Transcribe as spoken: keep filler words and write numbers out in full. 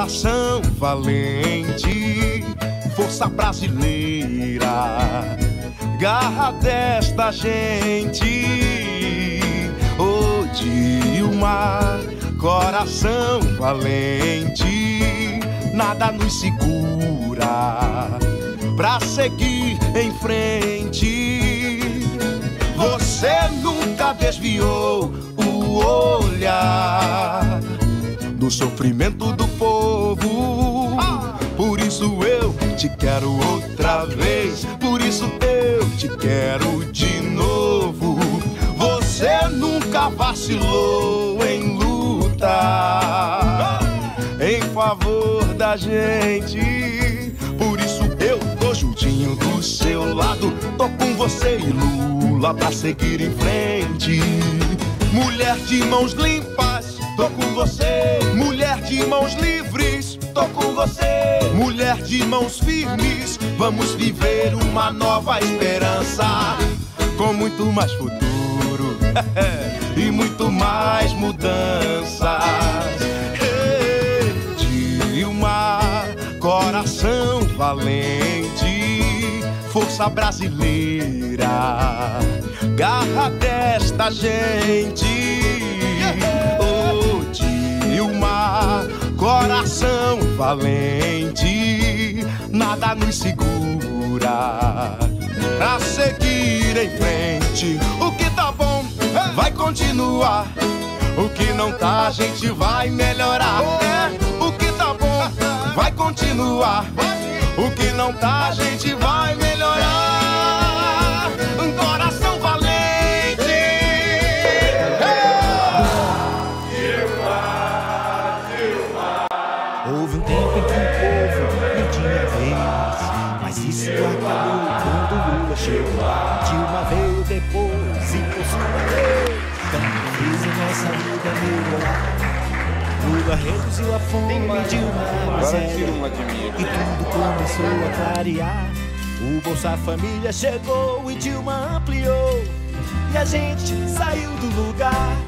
coração valente, força brasileira, garra desta gente. Ô Dilma, coração valente, nada nos segura pra seguir em frente. Você nunca desviou o olhar do sofrimento do povo. Por isso eu te quero outra vez, por isso eu te quero de novo. Você nunca vacilou em lutar em favor da gente. Por isso eu tô juntinho do seu lado, tô com você e Lula pra seguir em frente. Mulher de mãos limpas, tô com você. Mulher de mãos livres, tô com você. Mulher de mãos firmes, vamos viver uma nova esperança, com muito mais futuro e muito mais mudanças. Hey, Dilma, coração valente, força brasileira, garra desta gente. Oh, Dilma, coração valente, nada nos segura pra seguir em frente. O que tá bom vai continuar, o que não tá a gente vai melhorar. É, o que tá bom vai continuar, o que não tá a gente vai melhorar. Um coração valente. Houve um tempo em que o povo não tinha vez, mas isso acabou quando Lula chegou. Dilma veio depois e por sua vez também fez a nossa vida melhorar. Lula reduziu a fome, Dilma a miséria, e tudo começou a clarear. O Bolsa Família chegou e Dilma ampliou, e a gente saiu do lugar.